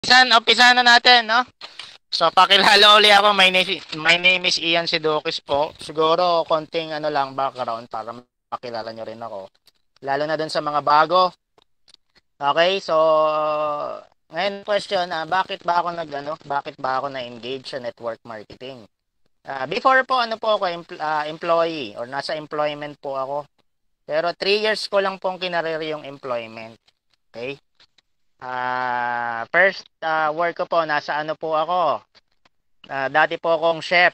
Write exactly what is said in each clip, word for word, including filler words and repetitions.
Umpisan, umpisan na natin, no? So, pakilala uli ako. My name, my name is Ian Sidokis po. Siguro, konting ano lang background para makilala nyo rin ako. Lalo na dun sa mga bago. Okay, so, ngayon question, ah, bakit ba ako nag, ano, bakit ba ako na-engage sa network marketing? Ah, before po, ano po ako, empl- ah, employee or nasa employment po ako. Pero three years ko lang pong kinareer yung employment. Okay? Ah, first ah, work ko po, nasa ano po ako, Ah, dati po akong chef.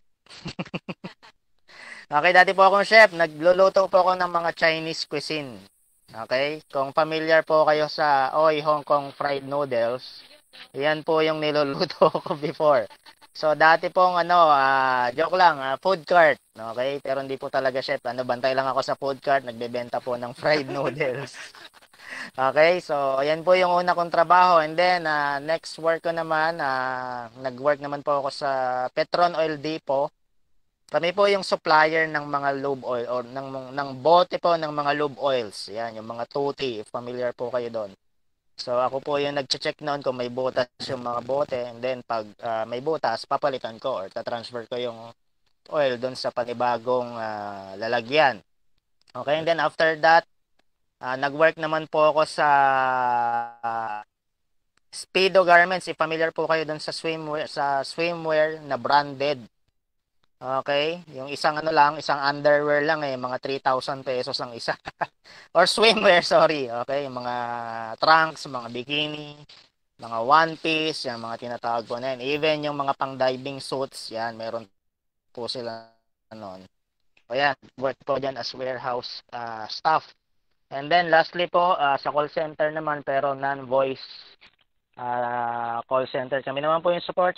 Okay, dati po akong chef. Nagluluto po ako ng mga Chinese cuisine. Okay? Kung familiar po kayo sa Oi Hong Kong fried noodles, yan po yung niluluto ko before. So, dati pong ano, ah, joke lang, ah, food cart. Okay? Pero hindi po talaga chef. Ano, bantay lang ako sa food cart. Nagbebenta po ng fried noodles. Okay? So, ayan po yung una kong trabaho. And then, ah, next work ko naman, ah, nag-work naman po ako sa Petron Oil Depot. Kami po yung supplier ng mga lube oil or ng ng bote po ng mga lube oils. Yan, yung mga tuti, if familiar po kayo doon. So ako po yung nagche-check noon kung may butas yung mga bote, and then pag uh, may butas, papalitan ko or ta-transfer ko yung oil doon sa panibagong uh, lalagyan. Okay, and then after that, uh, nag-work naman po ako sa uh, Speedo Garments. If familiar po kayo doon sa swimwear sa swimwear na branded. Okay, yung isang ano lang, isang underwear lang eh, mga three thousand pesos ang isa. Or swimwear, sorry. Okay, yung mga trunks, mga bikini, mga one piece, yan mga tinatawag ko na yan. Even yung mga pang diving suits, yan, meron po sila noon. O yan, work po dyan as warehouse uh, staff. And then lastly po, uh, sa call center naman, pero non-voice uh, call center. Kami naman po yung support.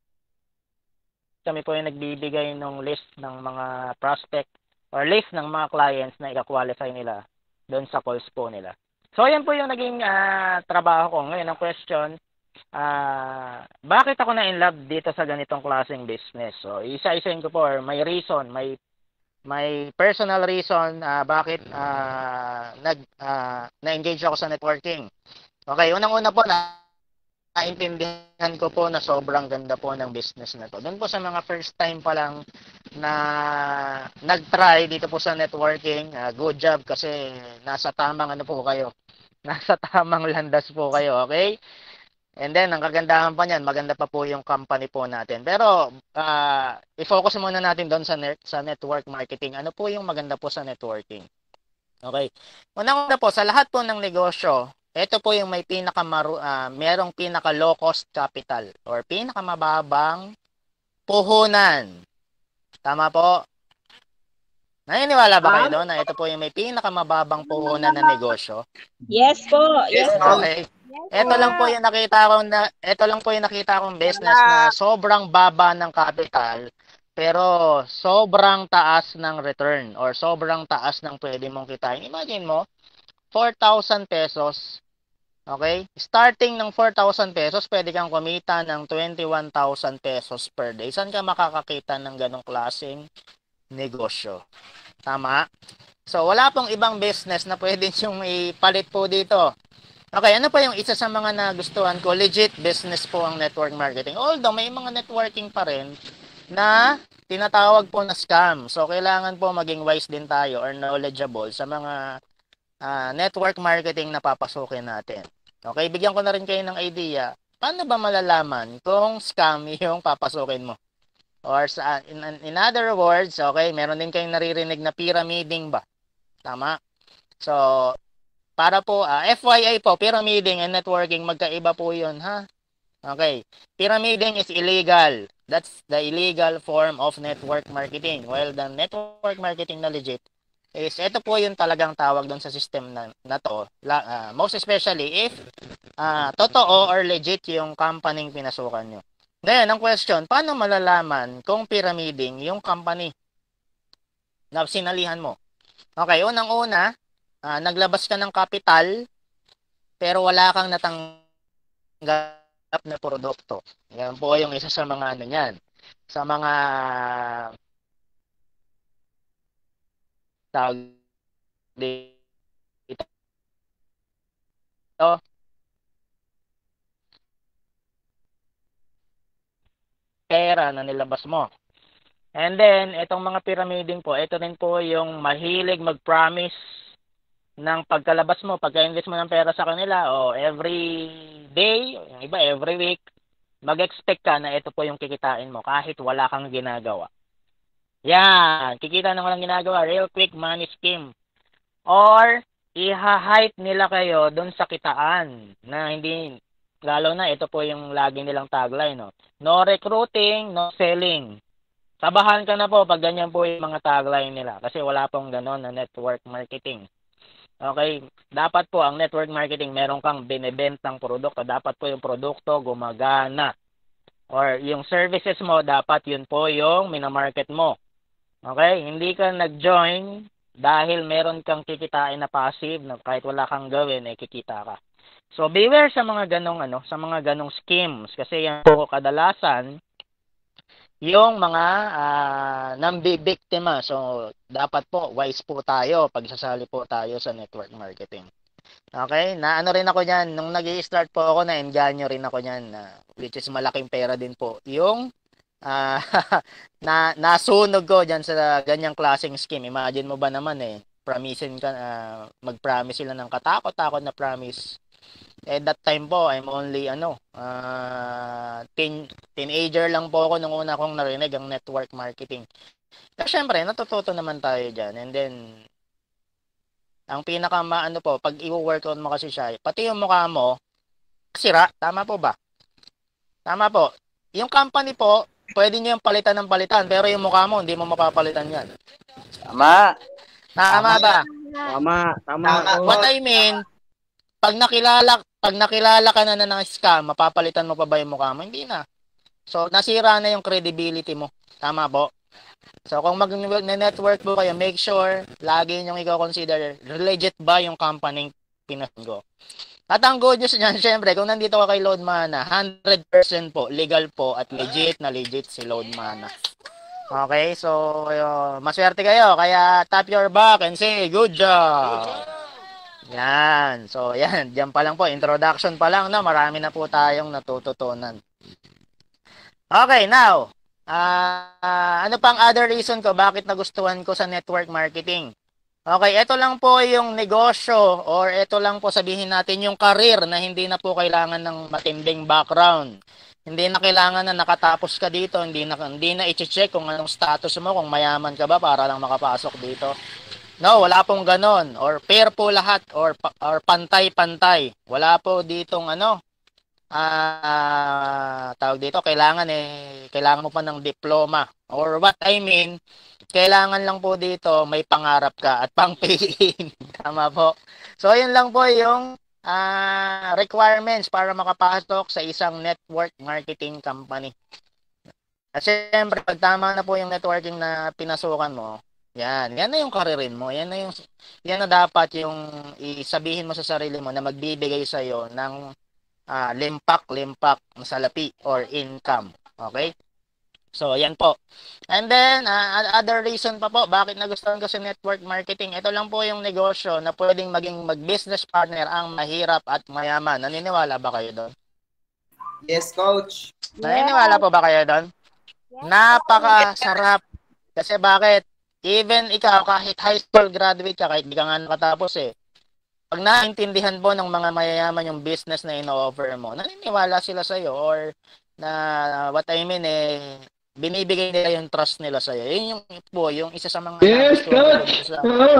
Kami po yung nagbibigay ng list ng mga prospect or list ng mga clients na i-qualify nila doon sa calls po nila. So, ayan po yung naging uh, trabaho ko. Ngayon, ang question, uh, bakit ako na in love dito sa ganitong klaseng business? So, isa-isain ko po, or may reason, may may personal reason uh, bakit uh, nag uh, na-engage ako sa networking. Okay, unang-una po na naintindihan ko po na sobrang ganda po ng business na to. Doon po sa mga first time pa lang na nag-try dito po sa networking, uh, good job kasi nasa tamang ano po kayo. Nasa tamang landas po kayo, okay? And then, ang kagandahan pa niyan, maganda pa po yung company po natin. Pero, uh, i-focus muna natin doon sa, net, sa network marketing. Ano po yung maganda po sa networking? Okay. Unang-una po, sa lahat po ng negosyo, ito po yung may pinaka uh, merong pinaka low cost capital or pinakamababang puhunan. Tama po? Naniniwala ba kayo Ah, doon na ito po yung may pinakamababang puhunan na negosyo? yes po, yes po. Okay. Ito lang po yung nakita ko na ito lang po yung nakita kong business na Wala. sobrang baba ng capital pero sobrang taas ng return or sobrang taas ng pwede mong kitain. Imagine mo, four thousand pesos. Okay? Starting ng four thousand pesos, pwede kang kumita ng twenty-one thousand pesos per day. Saan ka makakakita ng ganong klaseng negosyo? Tama? So, wala pong ibang business na pwede yung ipalit po dito. Okay, ano pa yung isa sa mga nagustuhan ko? Legit business po ang network marketing. Although may mga networking pa rin na tinatawag po na scam. So, kailangan po maging wise din tayo or knowledgeable sa mga uh, network marketing na papasukin natin. Okay, bigyan ko na rin kayo ng idea. Paano ba malalaman kung scam yung papasukin mo? Or sa, in, in other words, okay, meron din kayong naririnig na pyramiding ba? Tama? So, para po, uh, F Y I po, pyramiding and networking, magkaiba po yun, ha? Okay. Pyramiding is illegal. That's the illegal form of network marketing. While the network marketing na legit is, ito po yung talagang tawag doon sa system na, na to. La, uh, most especially if uh, totoo or legit yung company pinasukan nyo. Ngayon, ang question, paano malalaman kung pyramiding yung company na sinalihan mo? Okay, unang-una, uh, naglabas ka ng capital pero wala kang natanggap na produkto. Yan po yung isa sa mga ano niyan. Sa mga tawag dito, pera na nilabas mo. And then, itong mga pyramiding po, ito rin po yung mahilig mag-promise ng pagkalabas mo, pagka-invest mo ng pera sa kanila, o every day, yung iba every week, mag-expect ka na ito po yung kikitain mo kahit wala kang ginagawa. Yan, kikita na walang ginagawa, real quick money scheme. Or, iha-hype nila kayo dun sa kitaan na hindi, lalo na ito po yung lagi nilang tagline, no? No recruiting, no selling. Sabahan ka na po pag ganyan po yung mga tagline nila kasi wala pong ganon na network marketing. Okay, dapat po ang network marketing meron kang binebentang produkto, dapat po yung produkto gumagana. Or yung services mo, dapat yun po yung minamarket mo. Okay, hindi ka nag-join dahil meron kang kikitain na passive na kahit wala kang gawin, eh kikita ka. So beware sa mga ganong ano, sa mga ganong schemes kasi yan po kadalasan yung mga uh, nambibiktima. So, dapat po, wise po tayo pag sasali po tayo sa network marketing. Okay? Na ano rin ako dyan, nung nag-i-start po ako, na-enganyo rin ako dyan, uh, which is malaking pera din po. Yung uh, na, nasunog ko dyan sa ganyang klaseng scheme. Imagine mo ba naman eh, promisein ka, uh, mag-promise sila ng katakot-takot na promise. Eh, that time po, I'm only, ano, uh, teen, teenager lang po ako nung una kong narinig ang network marketing. Pero syempre, natututo naman tayo dyan. And then, ang pinaka maano po, pag i-workout mo kasi siya, pati yung mukha mo, sira. Tama po ba? Tama po. Yung company po, pwede nyo yung palitan ng palitan, pero yung mukha mo, hindi mo mapapalitan yan. Tama. Tama ba? Tama. Tama. Tama. What I mean, pag nakilala, pag nakilala ka na na ng scam, mapapalitan mo pa ba yung mukha mo? Hindi na. So, nasira na yung credibility mo. Tama po? So, kung mag-network po kayo, make sure, lagi nyo i-consider, legit ba yung company pinasgo. At ang good news niyan, syempre, kung nandito ka kay Load Mana, one hundred percent po, legal po, at legit na legit si Load Mana. Okay, so, uh, maswerte kayo, kaya tap your back and say, good job! Yan. So, yan. Diyan pa lang po. Introduction pa lang, no? Marami na po tayong natututunan. Okay, now. Uh, uh, ano pang other reason ko bakit nagustuhan ko sa network marketing? Okay, ito lang po yung negosyo or ito lang po sabihin natin yung career na hindi na po kailangan ng matinding background. Hindi na kailangan na nakatapos ka dito. Hindi na, hindi na i-check kung anong status mo, kung mayaman ka ba para lang makapasok dito. No, wala pong ganon. Or pair po lahat. Or, or pantay-pantay. Wala po ditong ano. Uh, tawag dito, kailangan eh, kailangan mo pa ng diploma. Or what I mean, kailangan lang po dito may pangarap ka at pang-pay-in. Tama po. So, yun lang po yung uh, requirements para makapasok sa isang network marketing company. At syempre, pag tama na po yung networking na pinasukan mo, yan, yan na yung karirin mo. Yan na yung yan na dapat yung isabihin mo sa sarili mo na magbibigay sa iyo ng uh, limpak-limpak na salapi or income. Okay? So, yan po. And then, uh, other reason pa po, bakit nagustuhan ko sa network marketing, ito lang po yung negosyo na pwedeng maging mag-business partner ang mahirap at mayaman. Naniniwala ba kayo doon? Yes, coach. Naniniwala po ba kayo doon? Napakasarap. Kasi bakit? Even ikaw, kahit high school graduate ka, kahit di ka nga nakatapos eh, pag naintindihan po ng mga mayayaman yung business na ino-offer mo, naniniwala sila sa'yo or na what I mean eh, binibigay nila yung trust nila sa'yo. Yun yung po, yung isa sa mga yes, sa,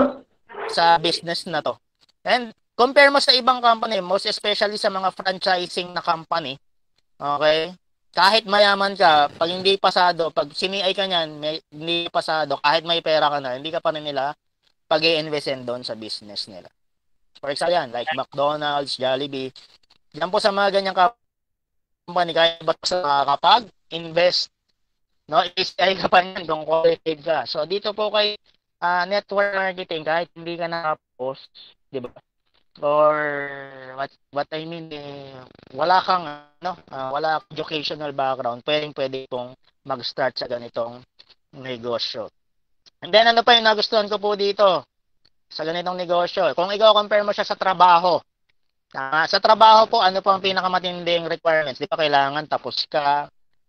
sa business na to. And compare mo sa ibang company, most especially sa mga franchising na company, okay? Kahit mayaman ka, pag hindi pasado, pag sini-ay ka niyan, may, hindi pasado, kahit may pera ka na, hindi ka pa rin nila pag-i-investin doon sa business nila. For example yan, like McDonald's, Jollibee, yan po sa mga ganyang company, kahit ba sa makakapag-invest, no? I-stay ka pa niyan kung qualified ka. So, dito po kay uh, network marketing, kahit hindi ka na-post, di ba? Or what what I mean eh, wala kang ano, uh, wala educational background, pwedeng pwede pong mag-start sa ganitong negosyo. And then ano pa yung nagustuhan ko po dito sa ganitong negosyo? Kung ikaw compare mo siya sa trabaho. Uh, sa trabaho po, ano po ang pinakamatinding requirements? Di ba kailangan tapos ka,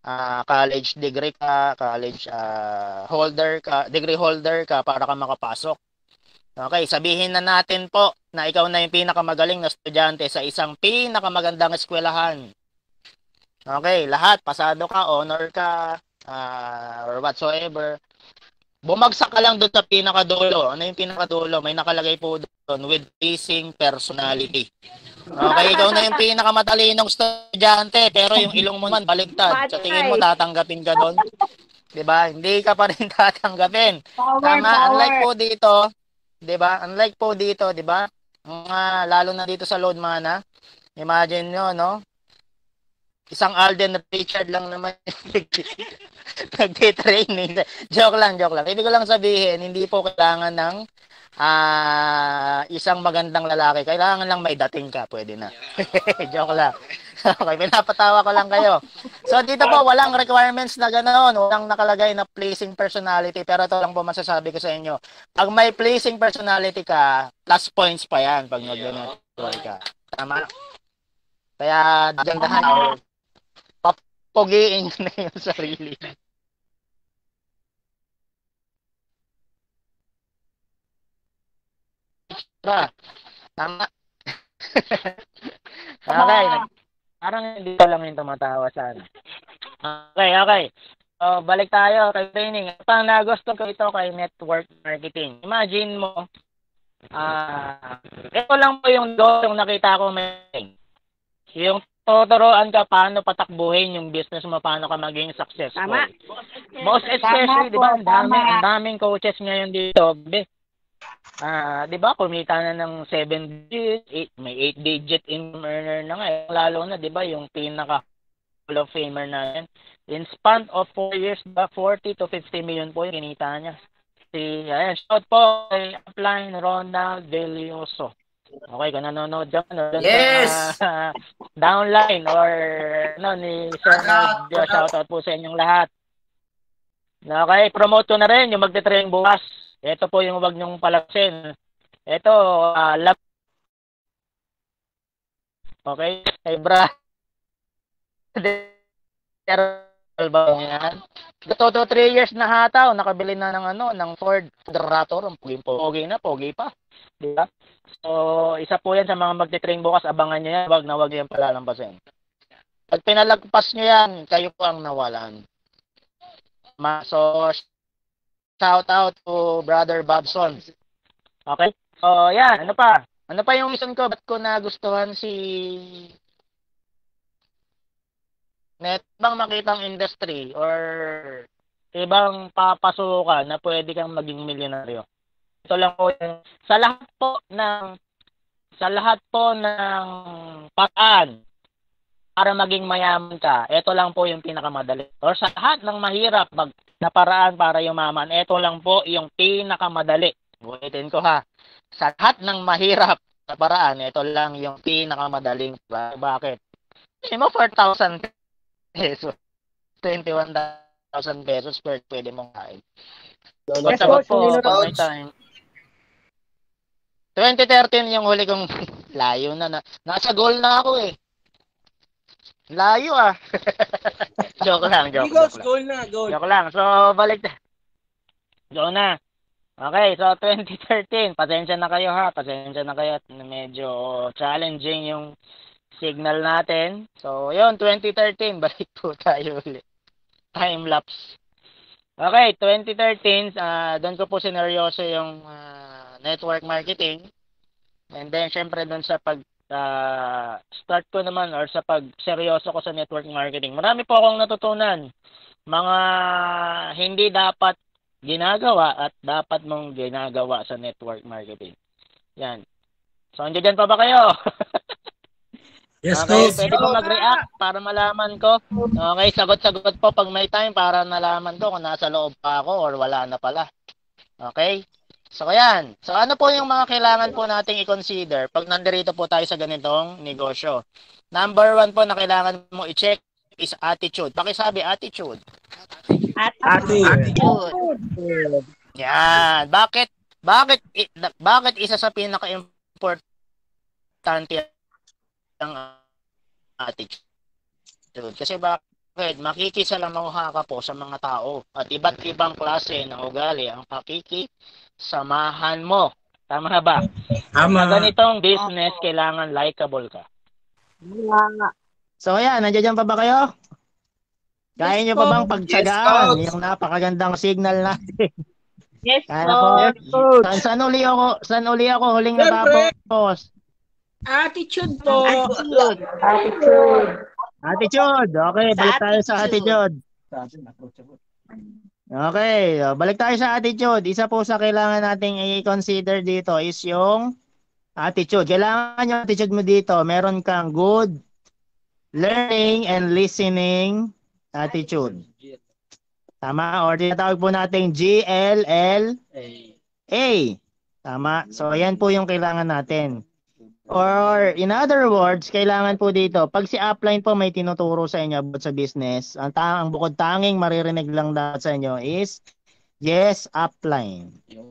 uh, college degree ka, college uh, holder ka, degree holder ka para ka makapasok. Okay, sabihin na natin po na ikaw na yung pinakamagaling na estudyante sa isang pinakamagandang eskwelahan. Okay, lahat, pasado ka, honor ka, uh, or whatsoever. Bumagsak ka lang doon sa pinakadulo. Ano yung pinakadulo? May nakalagay po doon, with pleasing personality. Okay, ikaw na yung pinakamatalinong estudyante, pero yung ilong mo man baligtad. Sa tingin mo, tatanggapin ka doon? Diba? Hindi ka pa rin tatanggapin. Power, Tama? power. Unlike po dito, diba? Unlike po dito, diba? Uh, lalo na dito sa load mana, imagine nyo, no? Isang Alden Richard lang naman nagtitraining. Joke lang, joke lang. Ibig ko lang sabihin, hindi po kailangan ng uh, isang magandang lalaki. Kailangan lang may dating ka. Pwede na. Joke lang. Okay, pinapatawa ko lang kayo. So, dito po, walang requirements na gano'n. Walang nakalagay na pleasing personality. Pero ito lang po masasabi ko sa inyo. Pag may pleasing personality ka, plus points pa yan pag nag-network ka. Tama? Kaya, dagandahan or pogiin nyo na yung sarili. Tama. Okay. Parang hindi ko lang yung tumatawa sana. Okay, okay. So, balik tayo kay training. Pang nagusto ko ito kay network marketing. Imagine mo, ah, uh, ito lang po yung goal yung nakita ko may. Yung tuturuan ka paano patakbuhin yung business mo, paano ka maging successful. Tama. Most especially, di ba, ang daming, ang daming coaches ngayon dito. Ah, uh, di ba, kumita na ng seven digit, eight, may eight digit income earner na ngayon. Lalo na, di ba, yung pinaka Hall of Famer na yan. In span of four years, ba, forty to fifty million po yung kinita niya. Si, ayan, shout po kay Upline Ronald Delioso. Okay, kung nanonood dyan, no, yes! Uh, downline or no, ni Sir Nod, shout out po sa inyong lahat. Okay, promote ko na rin yung magte-train bukas. Ito po yung wag nyong palaksin. Ito, uh, lab. Okay, hey bra. Ba yan? Ito to three years na hataw, nakabili na ng ano, ng Ford Raptor, ang pogi na, pogi pa. Di ba? So, isa po yan sa mga magte-train bukas, abangan nyo yan, wag na wag yan palalampasin. Pag pinalagpas nyo yan, kayo po ang nawalan. So, shout out to Brother Bobson. Okay? So, yan, ano pa? Ano pa yung reason ko, ba't ko nagustuhan si net bang makitang industry or ibang papasukan na pwede kang maging milyonaryo. Ito lang po yung, sa lahat po ng sa lahat po ng paraan para maging mayaman ka, ito lang po yung pinakamadali. Or sa lahat ng mahirap mag, na paraan para yumaman, ito lang po yung pinakamadali. Ulitin ko ha. Sa lahat ng mahirap na paraan, ito lang yung pinakamadaling. Bakit? Hindi mo four thousand pesos. twenty-one thousand pesos per pwede mong kain. Sagot po, pag may time. twenty thirteen yung huli kong layo na, na. Nasa goal na ako eh. Layo ah. joke lang, joke, joke lang. Goal na, goal. Joke lang. So, balik na. Go na. Okay, so twenty thirteen. Pasensya na kayo ha. Pasensya na kayo. Medyo challenging yung signal natin. So, yun, twenty thirteen. Balik po tayo ulit. Time lapse. Okay, twenty thirteen. Uh, doon ko po sineryoso yung uh, network marketing. And then, syempre, doon sa pag uh, start ko naman or sa pag seryoso ko sa network marketing. Marami po akong natutunan. Mga hindi dapat ginagawa at dapat mong ginagawa sa network marketing. Yan. So, andyan pa ba kayo? Yes, okay, coach. pwede po mag-react para malaman ko. Okay, sagot-sagot po pag may time para nalaman ko kung nasa loob pa ako or wala na pala. Okay? So, ayan. So, ano po yung mga kailangan po nating i-consider pag nandirito po tayo sa ganitong negosyo? Number one po na kailangan mo i-check is attitude. Pakisabi, attitude. Attitude. Attitude. Yan. Bakit? Bakit? Bakit isa sa pinaka-importante ang attitude? Kasi bakit? Bakit? Makikisalamuha ka po sa mga tao at iba't ibang klase ng ugali ang pakikisamahan mo. Tama ba? Sa Tama. ganitong business, kailangan likable ka. So ayan, nandiyan pa ba kayo? Kaya nyo pa bang pagtsagaan Yes, yung napakagandang signal natin? Yes, Kaya po. Coach. Coach. Saan, saan uli ako? Saan uli ako huling Siyempre. natapos? Attitude po. Attitude. Attitude. Okay, Sa balik tayo sa attitude. attitude. Okay, uh, balik tayo sa attitude. Isa po sa kailangan nating i-consider dito is yung attitude. Kailangan yung attitude mo dito. Meron kang good learning and listening attitude. Tama? Or tinatawag po natin G L L A. Tama? So, ayan po yung kailangan natin. Or, in other words, kailangan po dito, pag si upline po may tinuturo sa inyo about sa business, ang, ta ang bukod tanging maririnig lang dapat sa inyo is, yes, upline.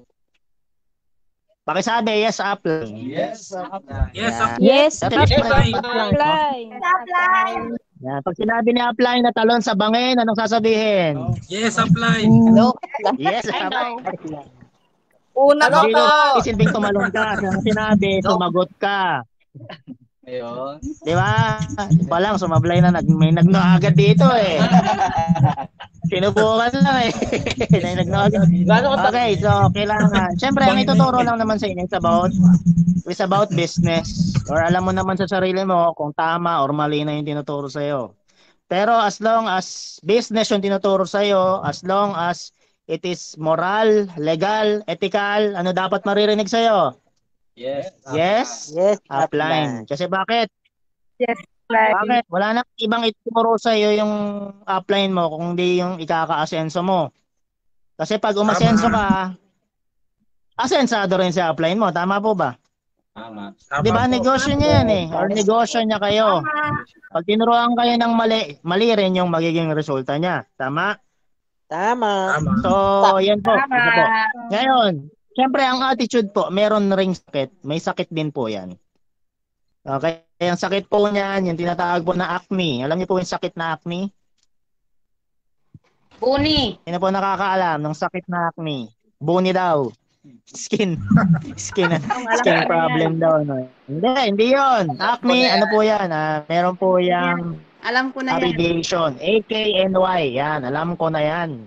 Pakisabi, yes, upline. Yes, upline. Yes, Yan. upline. Yes, Yes, apply. upline. Apply. Yan. Pag sinabi ni upline na talon sa bangin, anong sasabihin? Yes, upline. Hello. Yes, I know. upline. Una Hindi po. ko isilbing tumalon ka. Ang sinabi, sumagot ka. Ayun. Di ba? Pa lang, sumablay na. Nag, may nagno agad dito eh. Sinubukan lang eh. May nagno agad. Okay, so kailangan. Siyempre, ang ituturo lang naman sa inyo is about, is about business. Or alam mo naman sa sarili mo kung tama or mali na yung tinuturo sa'yo. Pero as long as business yung tinuturo sa'yo, as long as it is moral, legal, ethical, ano dapat maririnig sa'yo? Yes. Yes? Yes, Upline. Kasi bakit? Yes, apply. Bakit? Wala na ibang ituturo sa'yo yung upline mo kung hindi yung ikaka-asenso mo. Kasi pag umasenso ka, asensado rin si upline mo. Tama po ba? Tama. Di ba? Negosyo niya yan eh. Or negosyo niya kayo. Pag tinuruan kayo ng mali, mali rin yung magiging resulta niya. Tama? Tama. Tama. So, yan po. Ito po. Ngayon, syempre ang attitude po, meron ring sakit. May sakit din po yan. Okay? Ang sakit po niyan, yung tinatawag po na acne. Alam niyo po yung sakit na acne? Buni. Sino po nakakaalam ng sakit na acne? Buni daw. Skin. Skin. Skin problem daw. No? Hindi, hindi yun. Acne, ano po yan? Ah, meron po yung Alam ko na yan. abbreviation. A K N Y. Yan, alam ko na yan.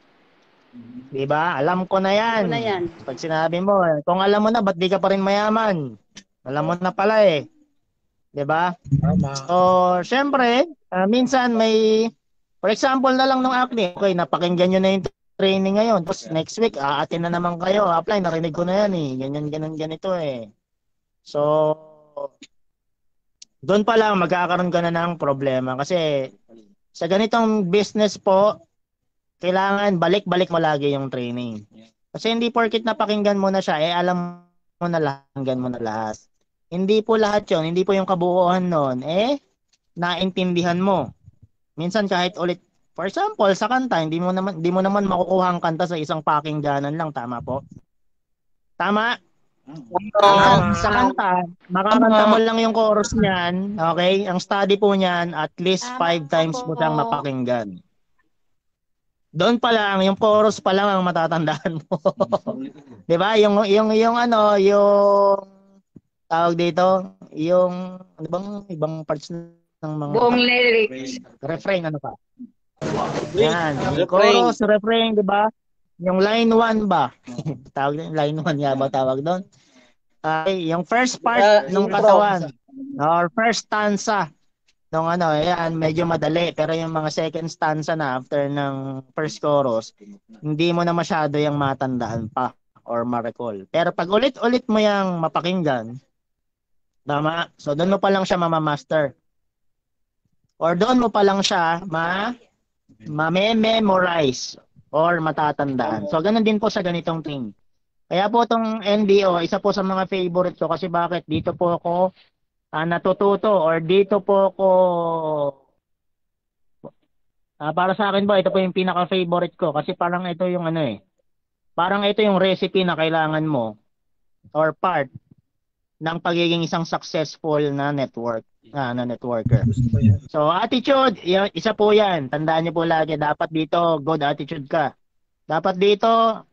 Diba? Alam ko na yan. Alam ko na yan. Pag sinabi mo, kung alam mo na, ba't di ka pa rin mayaman? Alam mo na pala eh. Diba? Tama. So, syempre, ah, minsan may, for example na lang ng acne, okay, napakinggan nyo na yung training ngayon. Tapos next week, aatin na naman kayo. Apply, narinig ko na yan eh. Ganyan, ganyan, ganito eh. So, doon pa lang magkakaroon ka na ng problema. Kasi sa ganitong business po, kailangan balik-balik mo lagi yung training. Kasi hindi porkit napakinggan mo na siya, eh alam mo na lahat, pakinggan mo na lahat. Hindi po lahat yun, hindi po yung kabuuan nun, eh, naintindihan mo. Minsan kahit ulit, for example, sa kanta, hindi mo naman, hindi mo naman makukuha ang kanta sa isang pakingganan lang, tama po? Tama? Minsan, sa kanta, makakanta mo lang yung chorus niyan, okay? Ang study po niyan, at least five times mo siyang mapakinggan. Doon pa lang, yung chorus pa lang ang matatandaan mo. 'Di ba? Yung yung yung ano, yung tawag dito, yung ano bang ibang parts ng mga Buong lyrics. refrain ano pa? Yan, yung chorus, refrain, 'di ba? Yung line one ba? Tawag din line one nga ba tawag doon? Ay, yung first part ng katawan or first stanza nung ano, yan, medyo madali. Pero yung mga second stanza na after ng first chorus, hindi mo na masyado yung matandaan pa or ma-recall. Pero pag ulit-ulit mo yung mapakinggan, tama? So, doon mo pa lang siya mamamaster. Or doon mo pa lang siya ma ma-memorize or matatandaan. So, ganun din po sa ganitong thing. Kaya po itong N B O, isa po sa mga favorite ko kasi bakit? Dito po ako uh, natututo or dito po ako uh, para sa akin po ito po yung pinaka-favorite ko kasi parang ito yung ano eh parang ito yung recipe na kailangan mo or part ng pagiging isang successful na network. Ah, na networker. So, attitude, y- isa po yan. Tandaan niyo po lagi, dapat dito, good attitude ka. Dapat dito,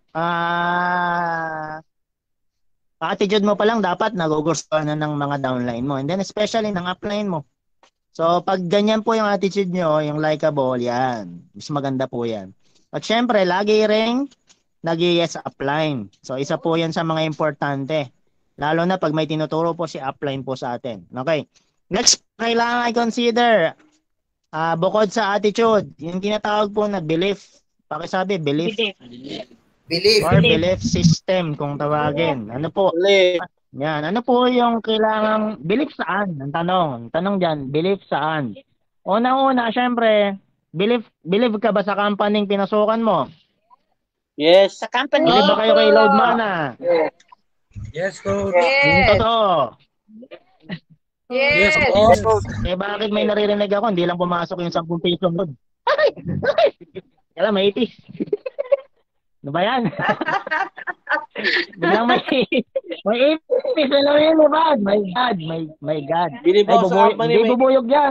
ah, attitude mo pa lang dapat nagugustuhan na ng mga downline mo. And then especially ng upline mo. So, pag ganyan po yung attitude nyo, yung likable, yan. Mas maganda po yan. At syempre, lagi ring nag-yes upline. So, isa po yan sa mga importante. Lalo na pag may tinuturo po si upline po sa atin. Okay. Next, kailangan i-consider, ah, bukod sa attitude, yung tinatawag po na belief. Pakisabi, belief. Believe. Or belief system kung tawagin. Ano po? Yan. Ano po yung kailangang belief saan? Ang tanong. Ang tanong diyan, belief saan? Una-una, syempre, belief believe ka ba sa company pinasukan mo? Yes. Sa company. Believe ba kayo kay Load Mana? Yes, coach. Yung Yes. totoo. Yes. Yes, coach. Eh bakit may naririnig ako, hindi lang pumasok yung ten pisong load? Ay! Ay! Kailan may itis. Ano ba yan? Biglang may may itis. Ano yun, Evan? My God, my, my God. Believe Ay, ako sa bubuy- company, hindi may- bubuyog yan.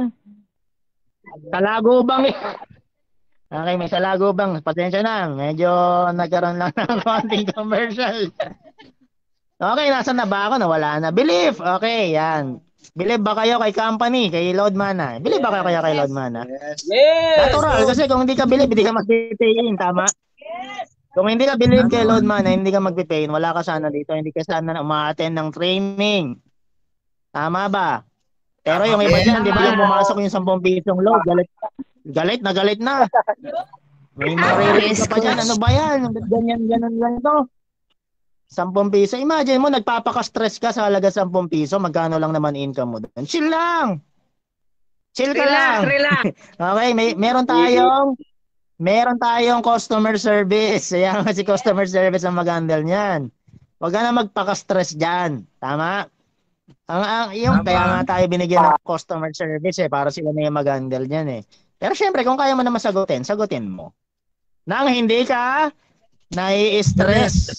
Salagubang eh. Okay, may salagubang. Pasensya na. Medyo nagkaroon lang ng konting commercial. Okay, nasan na ba ako? Nawala na. Believe. Okay, yan. Believe ba kayo kay company, kay Load Mana? Believe ba kayo kaya kay Load Mana? Yes. Natural, kasi kung hindi ka believe, hindi ka mag-pay-in, tama? Kung hindi ka believe kay Load Mana, hindi ka mag-pay-in, wala ka sana dito, hindi ka sana uma-attend ng training. Tama ba? Pero yung iba dyan, di ba, yung pumasok yung ten pisong load, galit, galit na galit na. May maririnig ka pa dyan, ano ba yan? Ganyan, ganyan, ganito. ten piso. Imagine mo, nagpapaka-stress ka sa halaga ten piso, magkano lang naman income mo doon? Chill lang! Chill ka lang! Relax, relax. Okay, may meron tayong meron tayong customer service. Kaya nga si customer service ang mag-handle niyan. Huwag ka na magpaka-stress diyan. Tama? Ang, ang yung Tama. kaya nga tayo binigyan ng customer service eh para sila na yung mag-handle niyan eh. Pero syempre kung kaya mo na masagutin, sagutin mo. Nang hindi ka nai-stress.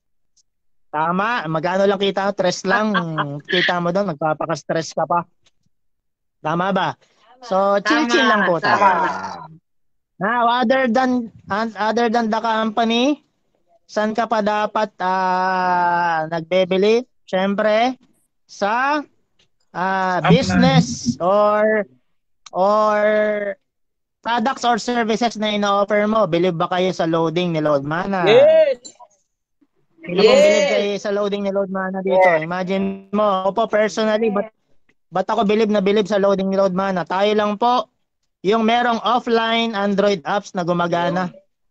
Tama, magkano lang kita, stress lang kita mo doon, magpapaka-stress ka pa. Tama ba? So, chill-chill Tama, lang po tayo. tama. Now, other than other than the company, saan ka pa dapat ah nagbebili? Siyempre, sa ah, business or or products or services na ino-offer mo. Believe ba kayo sa loading ni Load Mana? Yes. Sino pong believe kayo sa loading ni Load Mana dito? Imagine mo, ako po personally, but ba't ako believe na believe sa loading ni Load Mana? Tayo lang po yung merong offline Android apps na gumagana.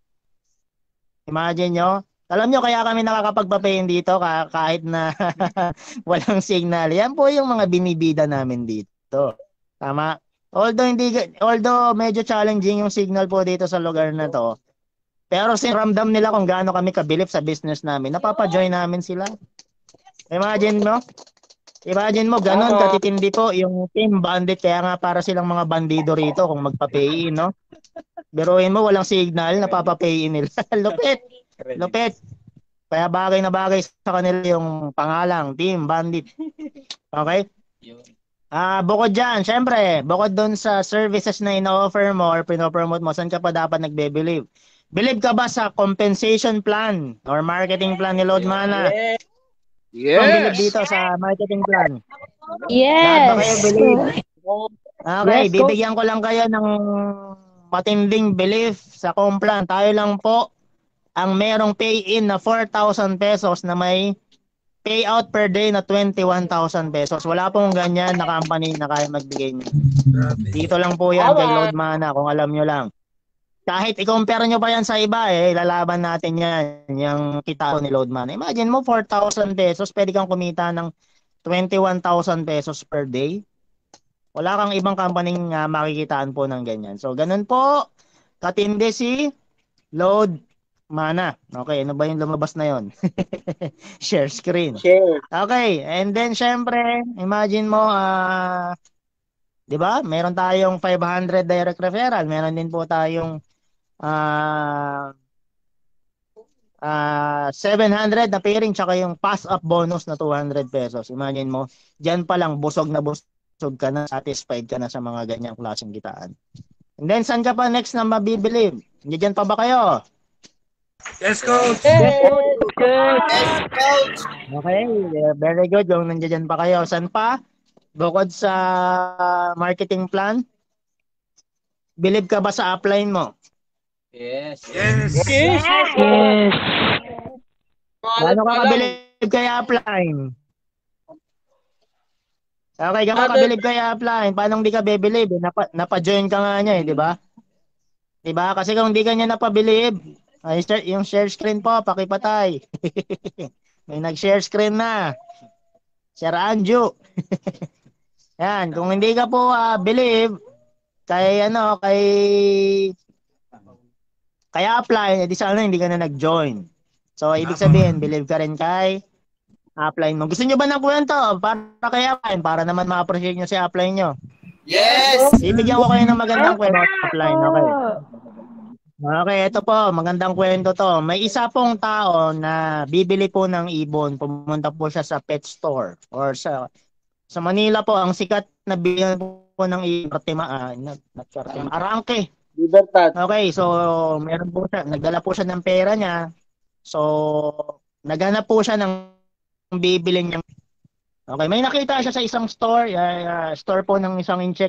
Imagine nyo. Alam nyo, kaya kami nakakapagpapayin dito ka- kahit na walang signal. Yan po yung mga binibida namin dito. Tama? Although, hindi, although medyo challenging yung signal po dito sa lugar na to, pero sinramdam nila kung gaano kami kabilip sa business namin. Napapa-join namin sila. Imagine mo. Imagine mo, ganun Tama. katitindi po yung team bandit. Kaya nga para silang mga bandido rito kung magpa-pay in, no? Biruin mo, walang signal, napapa-pay in nila. Lupit. Lupit. Kaya bagay na bagay sa kanila yung pangalang, team bandit. Okay? Ah, bukod dyan, syempre, bukod doon sa services na ino-offer mo or pinopromote mo, saan ka pa dapat nagbe-believe? Believe ka ba sa compensation plan or marketing plan ni Load Mana? Yes. Kung believe dito sa marketing plan. Lahat ba Yes. kayo believe? Okay, Yes, bibigyan ko lang kayo ng matinding belief sa Complan. Tayo lang po ang merong pay-in na four thousand pesos na may payout per day na twenty-one thousand pesos. Wala pong ganyan na company na kaya magbigay niyo. Dito lang po yan kay Load Mana kung alam nyo lang. Kahit i-compare nyo pa yan sa iba eh, lalaban natin yan, yung kita ko ni Load Mana. Imagine mo, four thousand pesos, pwede kang kumita ng twenty-one thousand pesos per day. Wala kang ibang company uh, makikitaan po ng ganyan. So, ganun po, katindi si Load Mana. Okay, ano ba yung lumabas na yon? Share screen. Share. Okay, and then syempre, imagine mo, ah, 'di ba? Meron tayong five hundred direct referral, meron din po tayong ah ah seven hundred na pairing tsaka yung pass up bonus na two hundred pesos. Imagine mo, diyan pa lang busog na busog busog ka na, satisfied ka na sa mga ganyang klaseng kitaan. And then, saan ka pa next na mabibilib? Nandiyan pa ba kayo? Yes, Coach. Yes, yes. Yes, coach. Okay, very good. Yung nandiyan pa kayo. Saan pa? Bukod sa marketing plan, believe ka ba sa upline mo? Yes. Yes. Yes. Yes. Paano ka kabilib kay upline? Okay, ka Ano? kabilib kay upline. Paano hindi ka bibilib? Eh, Napa, napa-join ka nga niya eh, di ba? Di ba? Kasi kung hindi ka niya napabilib, ay, share- yung share screen po, pakipatay. May nag-share screen na. Sir Anju. Yan, kung hindi ka po ah, believe kay ano, kay kaya apply, edi sana hindi ka na nag-join. So, ibig sabihin, believe ka rin kay upline mo. Gusto nyo ba ng kwento? Para kay upline, para naman ma-appreciate nyo si upline nyo. Yes. Ibigyan ko kayo ng magandang kwento upline, okay? Okay, ito po, magandang kwento to. May isa pong tao na bibili po ng ibon, pumunta po siya sa pet store or sa sa Manila po, ang sikat na bilihan po ng ibon, Artima, ah, not, not Artima, Arangke. Libertad. Okay, so meron po siya, nagdala po siya ng pera niya. So, naghanap po siya ng bibilin niya. Okay, may nakita siya sa isang store, uh, store po ng isang incheck.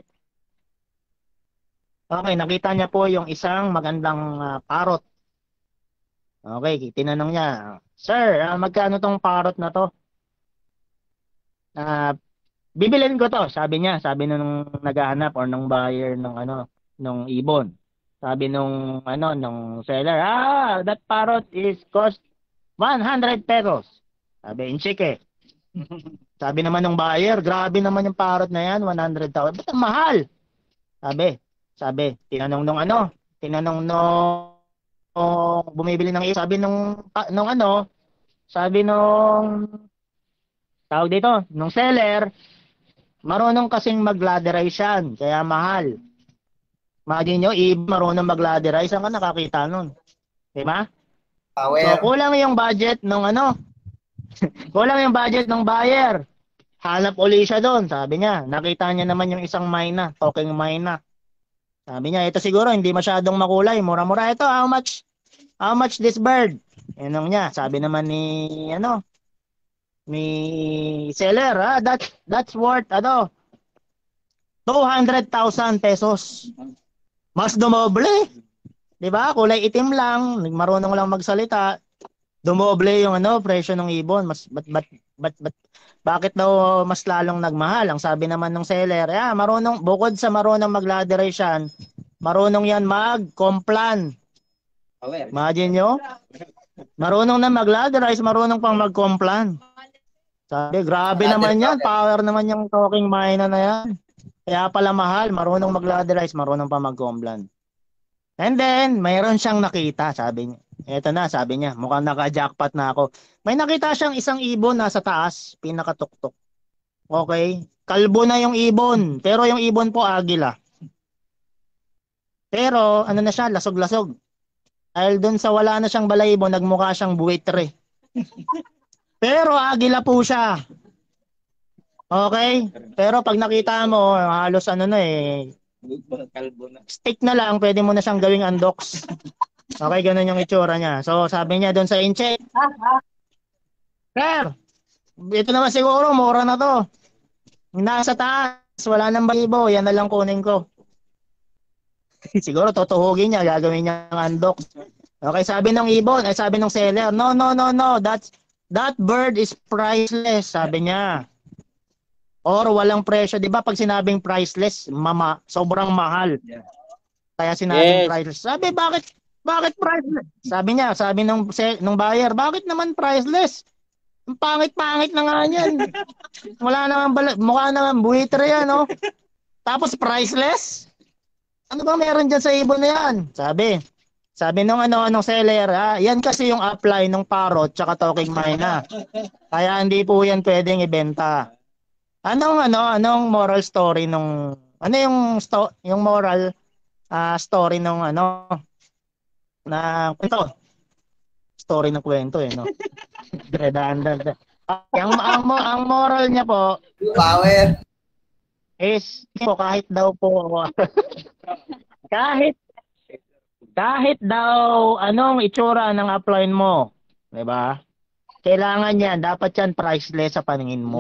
Okay, nakita niya po yung isang magandang uh, parrot. Okay, tinanong niya, "Sir, uh, magkano tong parrot na to?" Uh, bibilin ko to, sabi niya, sabi nung naghahanap or nung buyer ng ano, nung ibon. Sabi nung ano, nung seller, "Ah, that parrot is cost one hundred pesos." Sabi, incheck eh. Sabi naman ng buyer, "Grabe naman yung parrot na yan, one hundred thousand. Ba't ang mahal?" Sabi, sabi, tinanong nung ano, tinanong nung nung bumibili ng ibon, sabi nung, ah, nung ano, sabi nung, tawag dito, nung seller, marunong kasing mag-laderize yan, kaya mahal. Imagine nyo, ibon marunong mag-laderize, saan ka nakakita nun? Diba? So, Power. kulang yung budget ng ano, kulang yung budget ng buyer. Hanap uli siya doon, sabi niya. Nakita niya naman yung isang mayna, talking mayna. Sabi niya, ito siguro hindi masyadong makulay, mura-mura ito. How much? How much this bird? Yanong niya, sabi naman ni ano, ni seller, ah, that that's worth ano, two hundred thousand pesos. Mas dumoble. 'Di ba? Kulay itim lang, marunong lang magsalita. Dumoble yung ano, presyo ng ibon. Mas bat, bat, bat, bat, bakit daw mas lalong nagmahal? Ang sabi naman ng seller, "Ah, marunong bukod sa marunong mag-laderize yan, marunong yan mag-complan." Imagine nyo? Marunong na mag-laderize, marunong pang mag-complan. Sabi, grabe naman yan. Power naman yung talking myna na yan. Kaya pala mahal, marunong mag-laderize, marunong pa mag-complan. And then, mayroon siyang nakita, sabi niya. Eto na, sabi niya, mukhang naka-jackpot na ako. May nakita siyang isang ibon nasa taas, pinakatuktok. Okay? Kalbo na yung ibon, pero yung ibon po agila. Pero, ano na siya, lasog-lasog. Dahil dun sa wala na siyang balahibo, nagmukha siyang buitre. Pero agila po siya. Okay? Pero pag nakita mo, halos ano na eh, stick na lang, pwede mo na siyang gawing undox. Okay, ganun yung itsura niya. So, sabi niya doon sa incheck, "Sir, ito naman siguro, mura na to. Nasa taas, wala nang balahibo, yan na lang kunin ko." Siguro totohugin niya, gagawin niya ng undox. Okay, sabi ng ibon, ay sabi ng seller, "No, no, no, no, that's that bird is priceless," sabi niya. Or walang presyo, 'di ba? Pag sinabing priceless, mama, sobrang mahal. Kaya sinabing Yes. priceless. Sabi, "Bakit bakit priceless?" Sabi niya, sabi nung nung buyer, "Bakit naman priceless? Ang pangit-pangit na nga niyan. Wala naman bala- mukha naman buitre yan, no? Tapos priceless? Ano ba meron diyan sa ibon na yan?" Sabi. Sabi nung ano, anong seller, ah, "Yan kasi yung upline ng parrot tsaka talking myna. Kaya hindi po yan pwedeng ibenta." Anong ano, anong moral story nung ano yung sto, yung moral ah, story nung ano na kwento? Story ng kwento eh, no. Daan-daan. Ang, ang ang moral niya po, Power. is po kahit daw po kahit kahit daw anong itsura ng upline mo, 'di ba? Kailangan yan, dapat yan priceless sa paningin mo.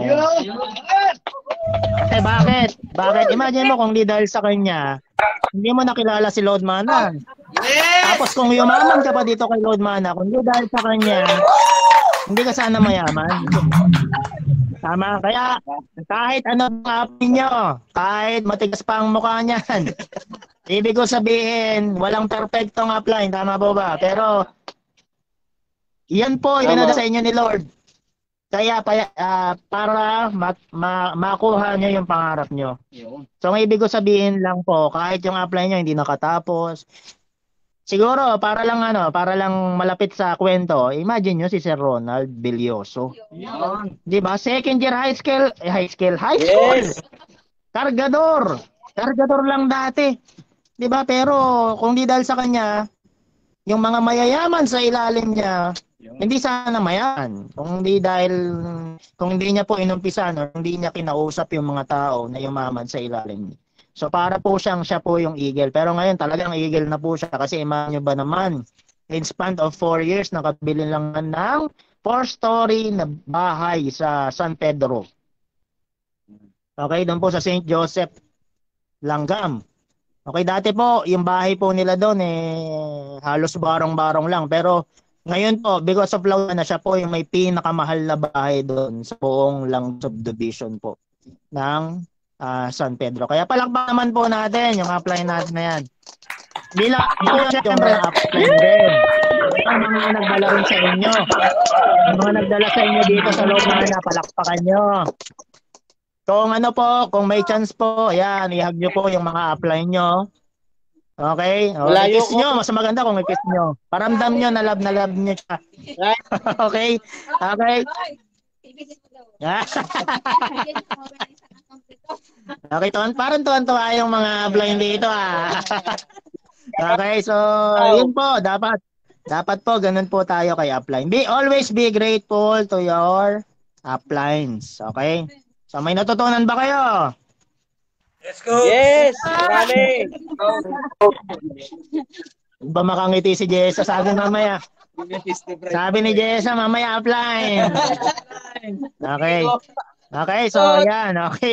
Eh bakit? Bakit? Imagine mo kung di dahil sa kanya, hindi mo nakilala si Lord Mana. Tapos kung yumaman ka pa dito kay Lord Mana, kung di dahil sa kanya, hindi ka sana mayaman. Tama? Kaya kahit ano ang nyo, kahit matigas pa ang mukha niyan, ibig ko sabihin, walang perfectong upline. Tama po ba? Pero yan po, inanada sa inyo ni Lord. Kaya pa, uh, para ma, ma, makuha nyo yung pangarap nyo. So, ang ibig ko sabihin lang po, kahit yung upline nyo hindi nakatapos, siguro, para lang ano, para lang malapit sa kwento, imagine nyo si Sir Ronald Villoso. Di ba? Second year high school, eh, high school, high school. Yes. Kargador. Kargador lang dati. Di ba? Pero, kung di dahil sa kanya, yung mga mayayaman sa ilalim niya, hindi sana mayaman. Kung hindi dahil, kung hindi niya po inumpisan or hindi niya kinausap yung mga tao na yumaman sa ilalim niya. So para po siyang siya po yung eagle. Pero ngayon talagang eagle na po siya kasi imagine nyo ba naman, in span of four years, nakabili lang ng four-story na bahay sa San Pedro. Okay, doon po sa Saint Joseph, Langgam. Okay, dati po, yung bahay po nila doon, eh, halos barong-barong lang. Pero ngayon po, because of law na siya po yung may pinakamahal na bahay doon sa buong Lang subdivision po ng uh, San Pedro. Kaya palakpak naman po natin yung upline natin na yan. Bila, ito yung mga upline din. Ito ang mga nagdala rin sa inyo. Yung mga nagdala sa inyo dito sa loob na napalakpakan nyo. Kung ano po, kung may chance po, ayan, ihag nyo po yung mga upline nyo. Okay? O, i-kiss nyo. Mas maganda kung i-kiss nyo. Paramdam nyo na love na love nyo siya. Okay? Okay? Okay, tuwan, parang tuwan-tuwa yung mga blind dito ah. Okay, so yun po, dapat dapat po ganun po tayo kay upline. Be always be grateful to your uplines. Okay? So may natutunan ba kayo? Let's go. Yes, marami. Ba makangiti si Jessa, sabi mamaya. Sabi ni Jessa, mamaya upline. Okay. Okay, so yan, okay.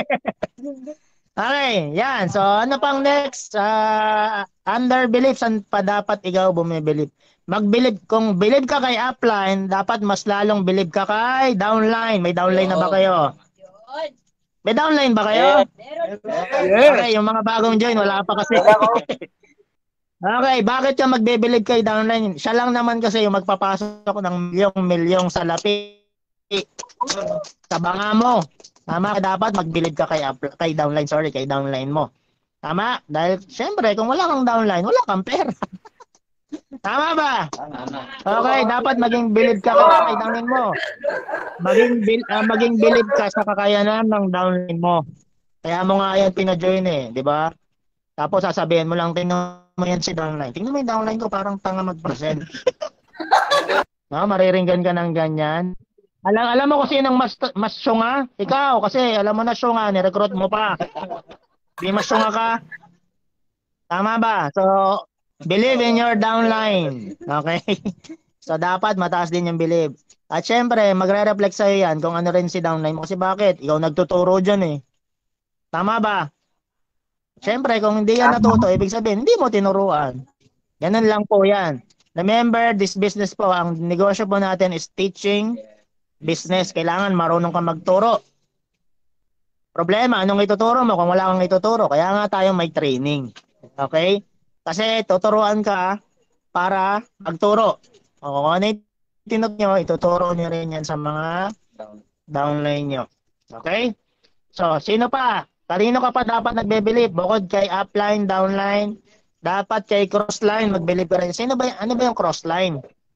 Okay, yan. So ano pang next? Uh, under belief, saan pa dapat ikaw bumibilib? Mag-believe, kung believe ka kay upline, dapat mas lalong believe ka kay downline. May downline na ba kayo? May downline ba kayo? Yes. Okay, yung mga bagong join, wala pa kasi. Okay, bakit yung magbe-believe kay downline? Siya lang naman kasi yung magpapasok ng milyong-milyong salapi sa banga mo. Tama, dapat mag-believe ka kay, kay downline, sorry, kay downline mo. Tama? Dahil, syempre, kung wala kang downline, wala kang pera. Tama ba? Okay, dapat maging believe ka kay downline mo. Maging, uh, maging believe ka sa kakayanan ng downline mo. Kaya mo nga yan pina-join eh, di ba? Tapos sasabihin mo lang, tingnan mo yan si downline. Tingnan mo yung downline ko, parang tanga mag-present. No, mariringgan ka ng ganyan. Alam, alam mo kung sinong mas, mas syunga? Ikaw, kasi alam mo na syunga, ni-recruit mo pa. Di mas syunga ka? Tama ba? So, believe in your downline. Okay? So, dapat mataas din yung believe. At syempre, magre-reflect sa'yo yan kung ano rin si downline mo. Kasi bakit? Ikaw nagtuturo dyan eh. Tama ba? Syempre, kung hindi yan natuto, ibig sabihin, hindi mo tinuruan. Ganun lang po yan. Remember, this business po, ang negosyo po natin is teaching business. Kailangan marunong kang magturo. Problema, anong ituturo mo kung wala kang ituturo? Kaya nga tayo may training. Okay? Kasi tuturuan ka para magturo. O kung ano yung tinut nyo, ituturo nyo rin yan sa mga downline nyo. Okay? So, sino pa? Kanino ka pa dapat nagbe-believe? Bukod kay upline, downline, dapat kay crossline mag-believe ka rin. Sino ba, ano ba yung crossline?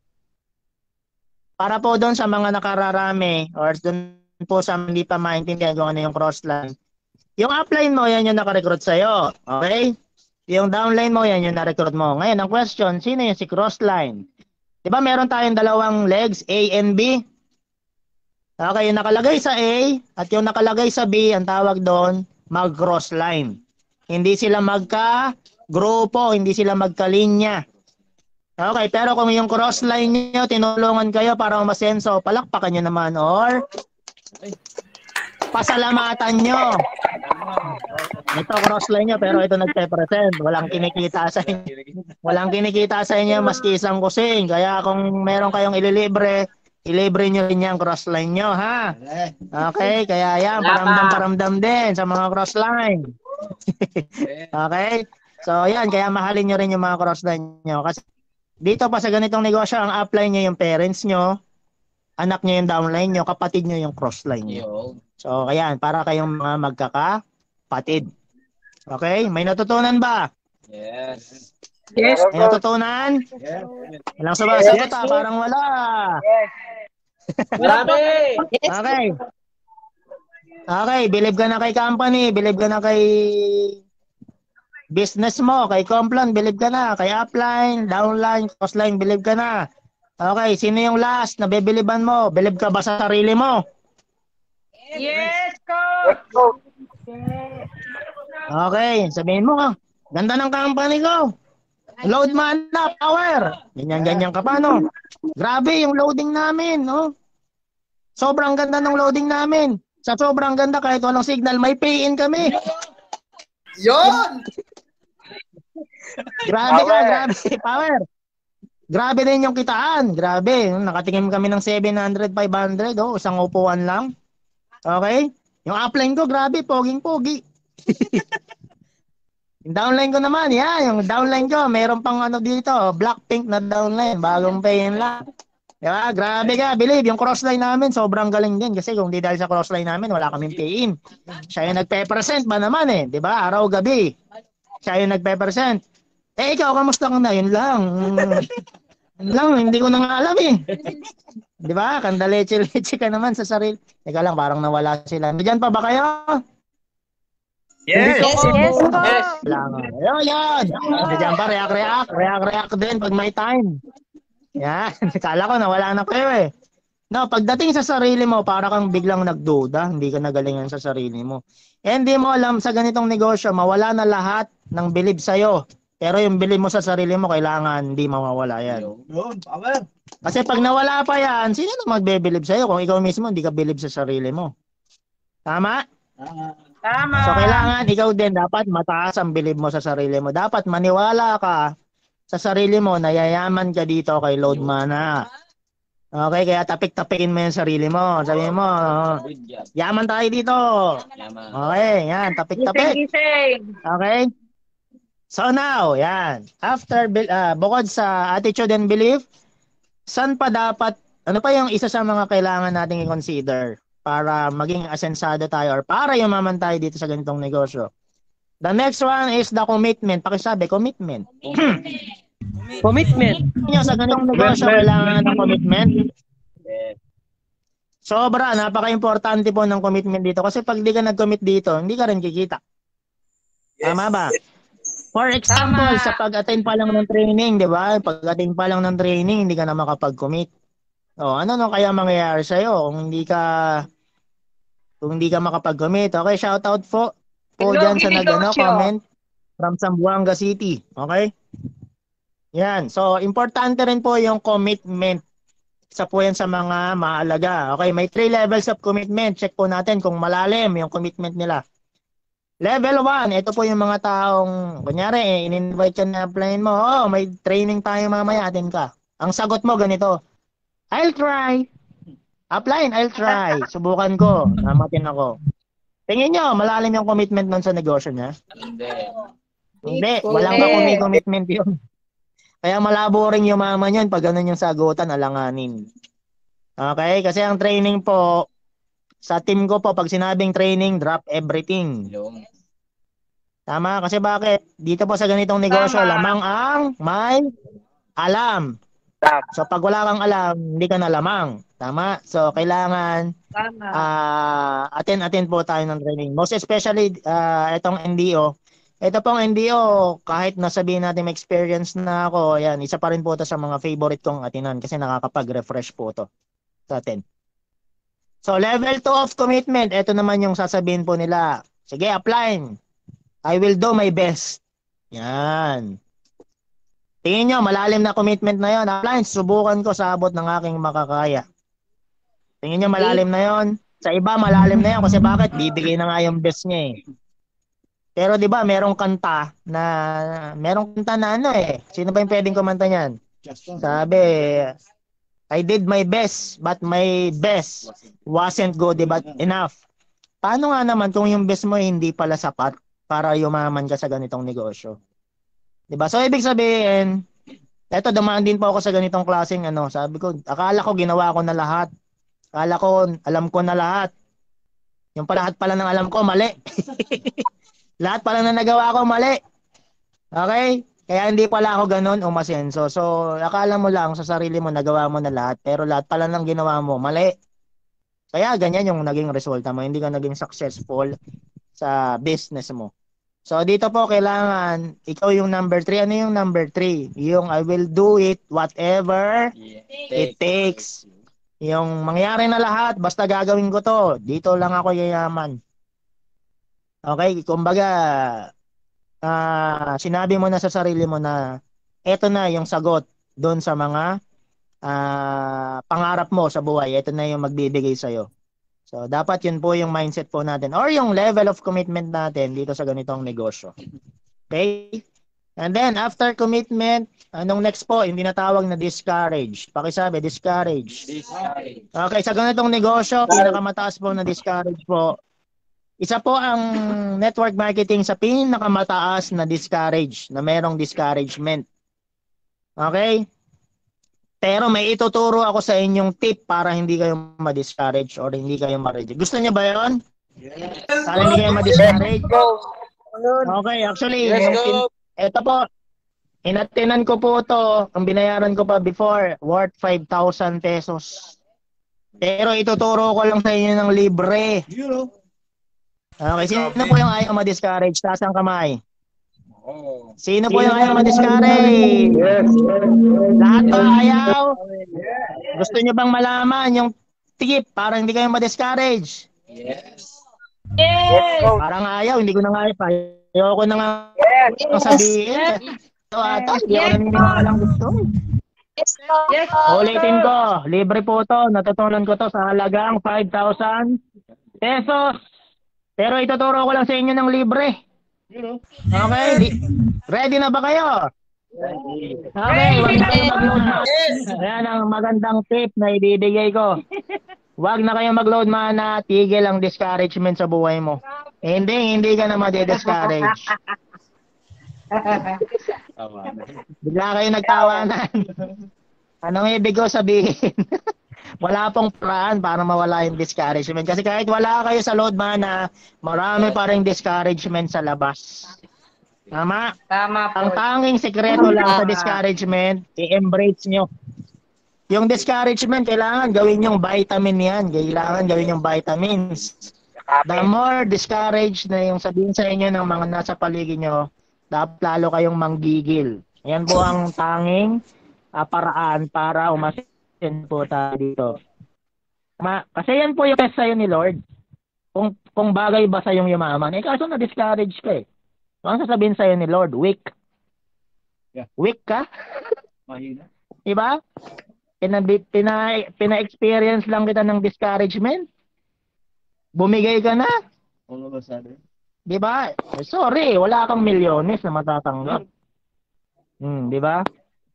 Para po doon sa mga nakararami or doon po sa hindi pa maintindihan kung ano yung crossline. Yung upline mo, yan yung nakarecruit sa'yo. Okay? Yung downline mo, yan yung na-recruit mo. Ngayon, ang question, sino yung si crossline? Diba meron tayong dalawang legs, A and B? Okay, yung nakalagay sa A at yung nakalagay sa B, ang tawag doon, mag-cross line. Hindi sila magka-grupo, hindi sila magka-linya. Okay, pero kung yung cross line nyo, tinulungan kayo para umasenso, palakpakan nyo naman or pasalamatan nyo. Ito cross line nyo, pero ito nagpe-present. Walang kinikita sa inyo. Walang kinikita sa inyo maski isang kusing. Kaya kung meron kayong ililibre, ilibre nyo rin yung cross line nyo, ha? Okay, kaya yan, paramdam-paramdam din sa mga cross line. Okay? So, yan, kaya mahalin nyo rin yung mga cross line nyo. Kasi dito pa sa ganitong negosyo, ang upline nyo yung parents nyo, anak nyo yung downline nyo, kapatid nyo yung cross line nyo. So, ayan, para kayong mga magkakapatid. Okay? May natutunan ba? Yes. Yes. May natutunan? Walang sumasagot ah, parang wala. Marami. Okay. Okay, believe ka na kay company, believe ka na kay business mo, kay Complan, believe ka na, kay upline, downline, crossline, believe ka na. Okay, sino yung last na bibiliban mo? Believe ka ba sa sarili mo? Yes, coach! Okay, sabihin mo, ganda ng company ko. Load man na, power. Ganyan-ganyan ka pa, no? Grabe yung loading namin, no? Sobrang ganda ng loading namin. Sa sobrang ganda, kahit walang signal, may pay-in kami. Yon! Grabe ka, grabe. Power. Grabe din yung kitaan. Grabe. Nakatingin kami ng seven hundred, five hundred, oh, isang upuan lang. Okay? Yung upline ko, grabe, poging-pogi. Yung downline ko naman, yan, yung downline ko, mayroon pang ano dito, Blackpink na downline, bagong pay-in lang. Diba? Grabe ka, believe, yung crossline namin, sobrang galing din. Kasi kung di dahil sa crossline namin, wala kaming pay-in. Siya yung nagpe-present ba naman eh, diba? Araw-gabi. Siya yung nagpe-present. Eh, ikaw, kamusta ka na? Yun lang. Yun lang, hindi ko na nga alam eh. Diba? Kandaleche-leche ka naman sa sarili. Teka lang, parang nawala sila. Diyan pa ba kayo? Yes. Yes, yes, po. Yes. Lang. Ayun, yan. Diyan pa, react-react. React-react din pag may time. Yan. Kala ko nawala na kayo eh. No, pagdating sa sarili mo, para kang biglang nagduda. Hindi ka nagalingan sa sarili mo. Eh, hindi mo alam sa ganitong negosyo, mawala na lahat ng believe sa'yo. Pero yung believe mo sa sarili mo, kailangan hindi mawawala yan. Yun, power. Kasi pag nawala pa yan, sino na magbe-believe sa'yo kung ikaw mismo hindi ka believe sa sarili mo? Tama? Tama. So, kailangan ikaw din dapat mataas ang believe mo sa sarili mo. Dapat maniwala ka sa sarili mo na yayaman ka dito kay Load Mana. Okay, kaya tapik-tapikin mo yung sarili mo. Sabihin mo, yaman tayo dito. Okay, yan, tapik-tapik. Gising, Okay? So now, yan. After, uh, bukod sa attitude and belief, saan pa dapat, ano pa yung isa sa mga kailangan nating i-consider para maging asensado tayo or para yumaman tayo dito sa ganitong negosyo? The next one is the commitment. Pakisabi, commitment. Commitment. Nyo sa ganitong negosyo, kailangan ng commitment. Sobra, napaka-importante po ng commitment dito. Kasi pag di ka nag-commit dito, hindi ka rin kikita. Tama ba? For example, Tama. sa pag-attend pa lang ng training, di ba? Pag-attend pa lang ng training, hindi ka na makapag-commit. O, ano no kaya mangyayari sa'yo kung hindi ka kung hindi ka makapag-commit? Okay, shout out po po Hello, dyan sa Gini nag-ano, Coach, comment from Zamboanga City. Okay? Yan. So, importante rin po yung commitment. Isa po yan sa mga mahalaga. Okay, may three levels of commitment. Check po natin kung malalim yung commitment nila. Level one, ito po yung mga taong, kunyari, eh, in-invite ka na upline mo, oh, may training tayo mamaya, atin ka. Ang sagot mo ganito, I'll try. Upline, I'll try. Subukan ko, namatin ako. Tingin nyo, malalim yung commitment nun sa negosyo niya? Hindi. Hindi, walang Hindi. commitment yun. Kaya malabo rin yung mama yun pag ganun yung sagutan, alanganin. Okay, kasi ang training po, sa team ko po, pag sinabing training, drop everything. Tama? Kasi bakit? Dito po sa ganitong negosyo, Tama. lamang ang may alam. So pag wala kang alam, hindi ka na lamang. Tama? So kailangan Tama. uh, attend-attend po tayo ng training. Most especially, uh, itong N D O. Ito pong N D O, kahit nasabihin natin may experience na ako, yan, isa pa rin po ito sa mga favorite kong atinan kasi nakakapag-refresh po ito sa atin. So level two of commitment, ito naman yung sasabihin po nila, Sige, apply. I will do my best. Yan. Tingin nyo, malalim na commitment na yon. Apply, subukan ko sa abot ng aking makakaya. Tingin nyo, malalim na yon. Sa iba, malalim na yon. Kasi bakit? Bibigay na nga yung best niya eh. Pero di ba, merong kanta na, merong kanta na ano eh. Sino ba yung pwedeng kumanta niyan? Sabi, I did my best, but my best wasn't good but enough. Paano nga naman kung yung best mo hindi pala sapat para yumaman ka sa ganitong negosyo? Diba? So, ibig sabihin, eto, dumaan din po ako sa ganitong klaseng ano. Sabi ko, akala ko ginawa ko na lahat. Akala ko, alam ko na lahat. Yung pala, lahat pala ng alam ko, mali. Lahat pala na nagawa ko, mali. Okay? Kaya hindi pala ako ganun umasenso. So, akala mo lang sa sarili mo, nagawa mo na lahat. Pero lahat pala ng ginawa mo, mali. Kaya ganyan yung naging resulta mo. Hindi ka naging successful sa business mo. So, dito po kailangan, ikaw yung number three. Ano yung number three? Yung I will do it whatever it takes. Yung mangyari na lahat, basta gagawin ko to. Dito lang ako yayaman. Okay? Kumbaga, uh, sinabi mo na sa sarili mo na eto na yung sagot doon sa mga uh, pangarap mo sa buhay. Eto na yung magbibigay sa'yo. So, dapat yun po yung mindset po natin or yung level of commitment natin dito sa ganitong negosyo. Okay? And then, after commitment, anong next po? Yung tinatawag na discourage. Pakisabi, discourage. Okay, sa ganitong negosyo, pinakamataas po na discourage po. Isa po ang network marketing sa pinakamataas na discourage, na merong discouragement. Okay? Pero may ituturo ako sa inyong tip para hindi kayo ma-discourage or hindi kayo ma-reject. Gusto niyo ba yun? Para hindi kayo ma-discourage? Okay, actually, Let's yung tin- go. eto po, inatinan ko po to, ang binayaran ko pa before, worth five thousand pesos. Pero ituturo ko lang sa inyo ng libre. Okay, sino po yung ayaw ma-discourage? Taas ang kamay. Sino po yung ayaw ma-discourage? Lahat ba ayaw? Gusto nyo bang malaman yung tip para hindi kayo ma-discourage? Yes. Parang ayaw, hindi ko na nga pa. Ayoko na nga sabihin. So, ata, hindi ko na hindi ko lang gusto. Yes. Ulitin ko, libre po to. Natutunan ko to sa halagang five thousand pesos. Pero ituturo ko lang sa inyo ng libre. Okay, di- ready na ba kayo? Okay, wag na kayo mag-load na. Ayan ang magandang tip na ibibigay ko. Wag na kayo mag-load mana, tigil ang discouragement sa buhay mo. Eh, hindi, hindi ka na ma-discourage. Bigla kayo nagtawanan. Anong ibig ko sabihin? Wala pong paraan para mawala yung discouragement. Kasi kahit wala kayo sa load mana, marami pa rin discouragement sa labas. Tama? Tama po. Ang tanging sekreto lang sa discouragement, i-embrace nyo. Yung discouragement, kailangan gawin yung vitamin yan. Kailangan gawin yung vitamins. The more discouraged na yung sabihin sa inyo ng mga nasa paligid nyo, dapat lalo kayong manggigil. Yan po ang tanging uh, paraan para umasin po tayo dito. Ma kasi yan po yung test sa'yo ni Lord. Kung, kung bagay ba sa yung yumaman. Eh kaso na-discourage ka eh. So, ang sasabihin sa'yo ni Lord, weak. Yeah. Weak ka? Mahina. Diba? Pina, pina, pina-experience lang kita ng discouragement. Bumigay ka na. Ano ba sabi? Di ba? Eh, sorry, wala kang milyones na matatanggap. Hmm, di ba?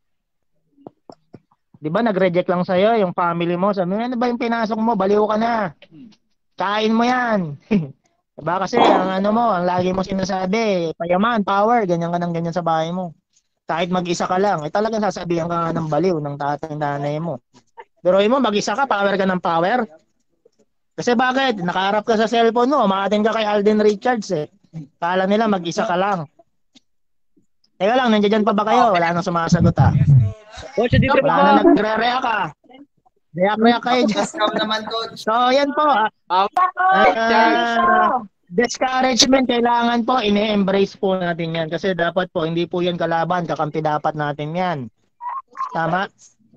Di ba nag-reject lang sa'yo yung family mo? Sabi mo, ano ba yung pinasok mo? Baliw ka na. Kain mo yan. Diba? Kasi ang ano mo, ang lagi mo sinasabi, payaman, power, ganyan ka ng ganyan sa bahay mo. Kahit mag-isa ka lang, eh talagang sasabihan ka nga ng baliw ng tatay nanay mo. Pero mo, mag-isa ka, power ka ng power. Kasi bakit? Nakaharap ka sa cellphone mo, umaatin ka kay Alden Richards eh. Kala nila mag-isa ka lang. Teka lang, nandiyan pa ba kayo? Wala nang sumasagot ah. Coach, dito Wala po. na nagre-react ka. React-react kayo dyan. Discount naman, coach. So, yan po. ah. Ah, discouragement, kailangan po, ini-embrace po natin yan. Kasi dapat po, hindi po yan kalaban. Kakampi dapat natin yan. Tama?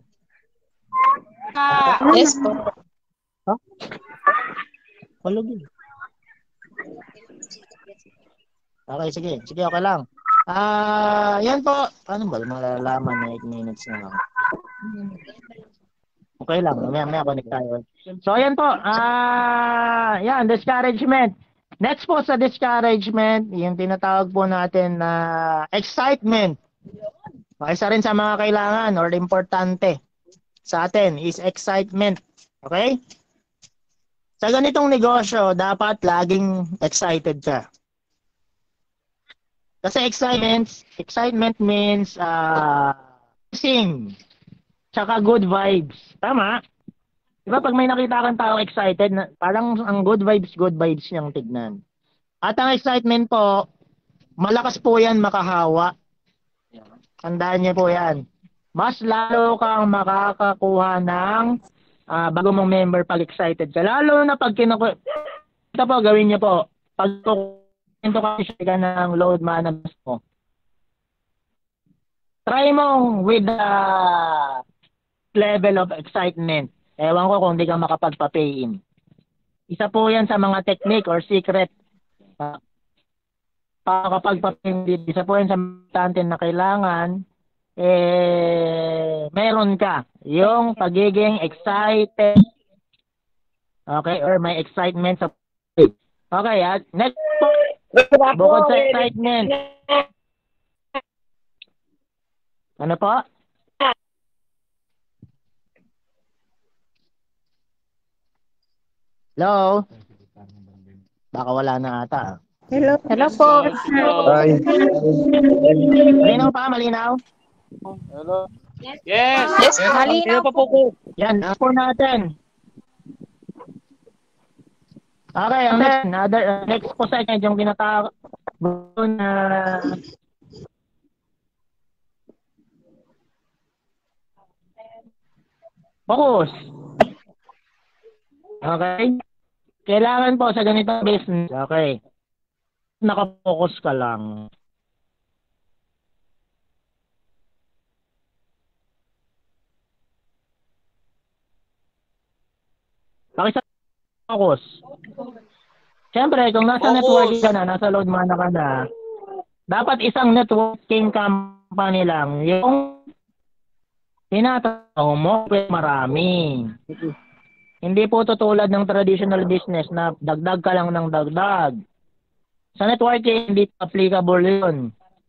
Yes po. Huh? Palugin. Okay, sige. Sige, okay lang. Ah, yan po. Ano ba? Malalaman na eight minutes na lang. Okay lang. Mamaya, mamaya connect tayo. So, ayan po. Ah, yan, discouragement. Next po sa discouragement, yung tinatawag po natin na excitement. Okay, isa rin sa mga kailangan or importante sa atin is excitement. Okay? Sa ganitong negosyo, dapat laging excited ka. Kasi excitement, excitement means uh, sing, tsaka good vibes. Tama? Diba pag may nakita kang tao excited, na, parang ang good vibes, good vibes niyang tignan. At ang excitement po, malakas po yan makahawa. Tandaan niyo po yan. Mas lalo kang makakakuha ng uh, bago mong member pag excited ka. Lalo na pag kinuku... Ito po, gawin niyo po. Pag ito kasi ka ng load management mo. Try mo with the level of excitement. Ewan ko kung di ka makapagpa-pay in. Isa po yan sa mga technique or secret. Uh, Pakapagpa-pay in, isa po yan sa importante na kailangan eh, meron ka yung pagiging excited. Okay, or may excitement sa okay, at next po, bukod sa excitement. Ano po? Hello? Baka wala na ata. Hello. Hello po. Ay. Malinaw pa, malinaw? Yes! Yes, malinaw po po. Yan, ask po natin. Okay, ang next, another, uh, next po sa akin, yung kinatawag na focus. Okay? Kailangan po sa ganitong business, okay, nakapokus ka lang. Pakisa focus. Siyempre, kung nasa Focus. networking ka na, nasa load mana ka na, dapat isang networking company lang. Yung tinatawag mo, marami. Hindi po tutulad ng traditional business na dagdag ka lang ng dagdag. Sa networking, hindi applicable yun.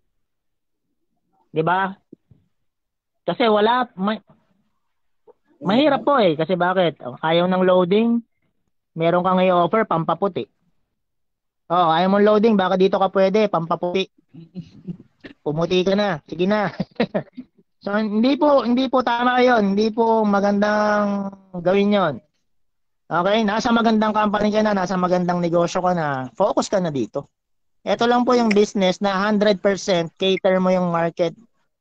Di ba? Kasi wala, may, mahirap po eh. Kasi bakit? Ayaw ng loading, meron kang i-offer, pampaputi. Oh, ayaw mong loading, baka dito ka pwede, pampaputi. Pumuti ka na, sige na. So, hindi po, hindi po tama yun. Hindi po magandang gawin yon. Okay, nasa magandang company ka na, nasa magandang negosyo ka na, focus ka na dito. Ito lang po yung business na one hundred percent cater mo yung market.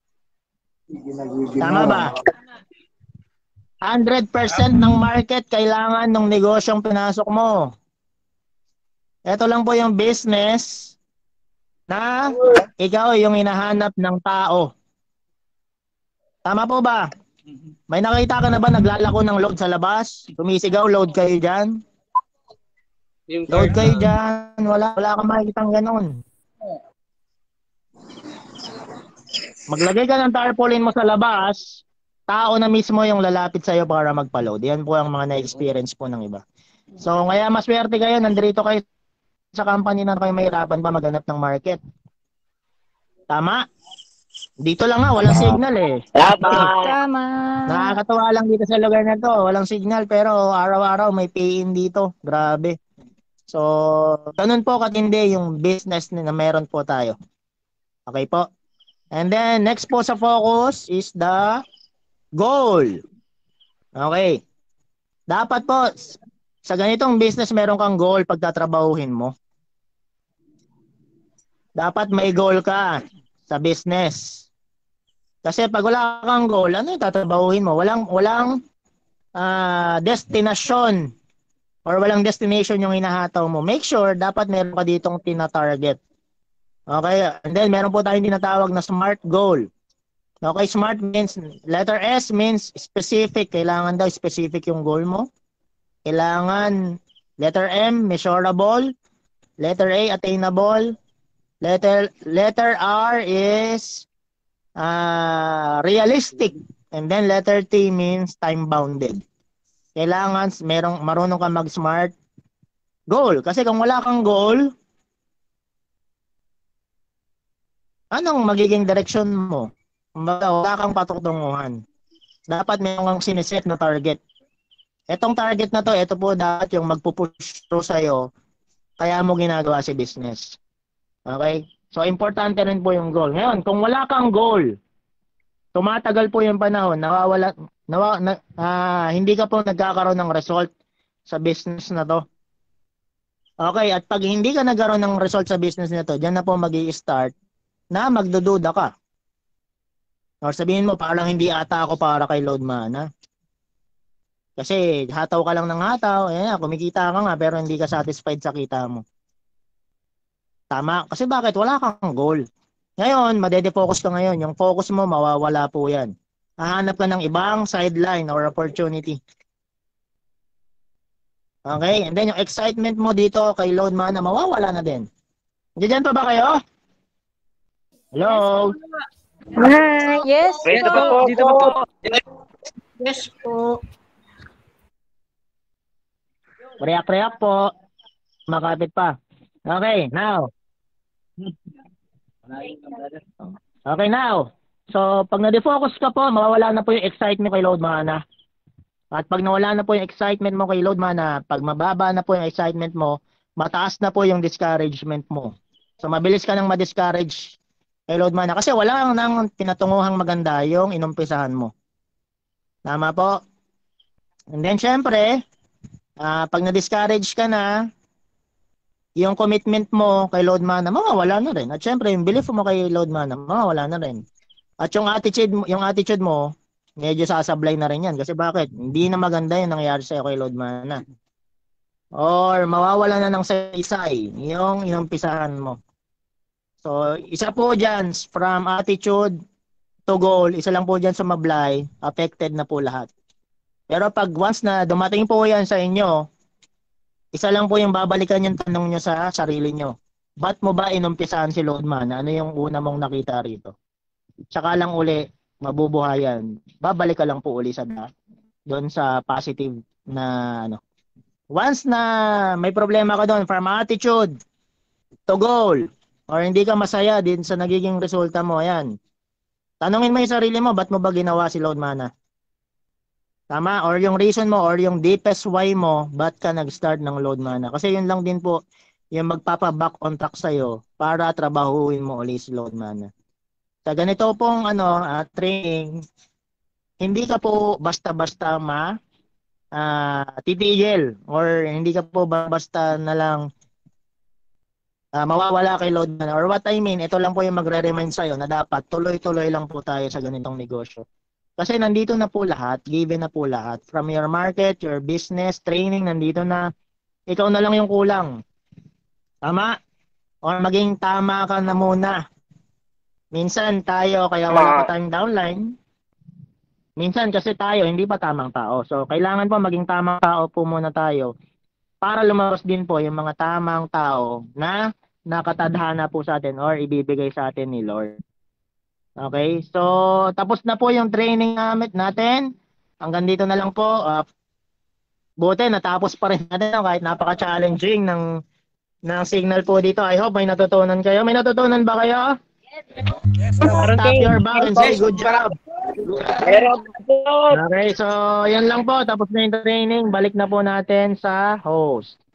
Tama ba? one hundred percent ng market kailangan ng negosyong pinasok mo. Ito lang po yung business na ikaw yung hinahanap ng tao. Tama po ba? May nakita ka na ba naglalako ng load sa labas? Tumisigaw, load kayo dyan. Load kayo dyan. Wala, wala kang makikitang ganun. Maglagay ka ng tarpaulin mo sa labas, tao na mismo yung lalapit sa'yo para magpa-load. Yan po ang mga na-experience po ng iba. So, kaya maswerte kayo, nandito kayo sa company na kayo mahirapan pa maghanap ng market. Tama? Dito lang nga, walang signal eh. Tama. Nakakatawa lang dito sa lugar na to. Walang signal pero araw-araw may pay-in dito. Grabe. So, ganun po katindi yung business na meron po tayo. Okay po? And then, next po sa focus is the goal. Okay. Dapat po, sa ganitong business meron kang goal pag tatrabahuhin mo. Dapat may goal ka sa business. Kasi pag wala kang goal, ano yung tatrabahuhin mo? Walang walang uh, destination or walang destination yung hinahataw mo. Make sure dapat meron ka ditong tina-target. Okay? And then meron po tayong tinatawag na SMART goal. Okay, SMART means, letter S means specific. Kailangan daw specific yung goal mo. Kailangan, letter M, measurable. Letter A, attainable. Letter letter R is uh, realistic. And then letter T means time-bounded. Kailangan merong marunong ka mag-smart goal. Kasi kung wala kang goal, anong magiging direction mo? Kumbaga, wala kang patutunguhan. Dapat meron kang siniset na target. Etong target na to, ito po dapat yung magpupush through sa'yo, kaya mo ginagawa si business. Okay? So, importante rin po yung goal. Ngayon, kung wala kang goal, tumatagal po yung panahon, nawawala, nawa, na, ah, hindi ka po nagkakaroon ng result sa business na to. Okay, at pag hindi ka nagkaroon ng result sa business na to, dyan na po mag-i-start na magdududa ka. Or sabihin mo, parang hindi ata ako para kay Loadman, ha? Kasi hataw ka lang ng hataw, eh, kumikita ka nga pero hindi ka satisfied sa kita mo. Tama, kasi bakit? Wala kang goal. Ngayon, madede-focus ka ngayon. Yung focus mo, mawawala po yan. Hahanap ka ng ibang sideline or opportunity. Okay? And then yung excitement mo dito kay Loadman na mawawala na din. Diyan pa ba kayo? Hello? Hi. Yes Dito po. pa po. Dito pa po. Yes po. React-react po. Makapit pa. Okay, now. Okay, now. So, pag na-defocus ka po, mawawala na po yung excitement kay Loadman. At pag nawala na po yung excitement mo kay Loadman, pag mababa na po yung excitement mo, mataas na po yung discouragement mo. So, mabilis ka nang ma-discourage kay Loadman. Kasi wala nang pinatunguhang maganda yung inumpisahan mo. Tama po? And then, syempre, uh, pag na-discourage ka na, yung commitment mo kay Loadman, mawawala na rin. At syempre, yung belief mo kay Loadman, mawawala na rin. At yung attitude, yung attitude mo, medyo sasablay na rin yan. Kasi bakit? Hindi na maganda yung nangyayari sa'yo kay Loadman. Or mawawala na ng saysay yung inumpisahan mo. So, isa po dyan, from attitude to goal, isa lang po dyan sumablay, affected na po lahat. Pero pag once na dumating po yan sa inyo, isa lang po yung babalikan yung tanong nyo sa sarili nyo. Ba't mo ba inumpisahan si Loadman? Ano yung una mong nakita rito? Tsaka lang uli, mabubuhayan. Babalik ka lang po uli sa doon sa positive na ano. Once na may problema ka doon from attitude to goal or hindi ka masaya din sa nagiging resulta mo, ayan. Tanungin mo yung sarili mo, ba't mo ba ginawa si Loadman? Tama? Or yung reason mo or yung deepest why mo, ba't ka nag-start ng Loadman? Kasi yun lang din po yung magpapa-back on track sa'yo para trabahuin mo ulit si Loadman. Sa ganito pong ano, uh, training, hindi ka po basta-basta ma uh, titigil or hindi ka po basta na lang uh, mawawala kay Loadman. Or what I mean, ito lang po yung magre-remind sa'yo na dapat tuloy-tuloy lang po tayo sa ganitong negosyo. Kasi nandito na po lahat, given na po lahat. From your market, your business, training, nandito na. Ikaw na lang yung kulang. Tama? Or maging tama ka na muna. Minsan tayo, kaya wala pa tayong downline. Minsan kasi tayo, hindi pa tamang tao. So, kailangan po maging tamang tao po muna tayo para lumabas din po yung mga tamang tao na nakatadhana po sa atin or ibibigay sa atin ni Lord. Okay, so tapos na po yung training natin. Hanggang dito na lang po. Uh, buti, natapos pa rin natin kahit napaka-challenging ng, ng signal po dito. I hope may natutunan kayo. May natutunan ba kayo? Yes, Tap your back and say good job. Okay, so yan lang po. Tapos na yung training. Balik na po natin sa host.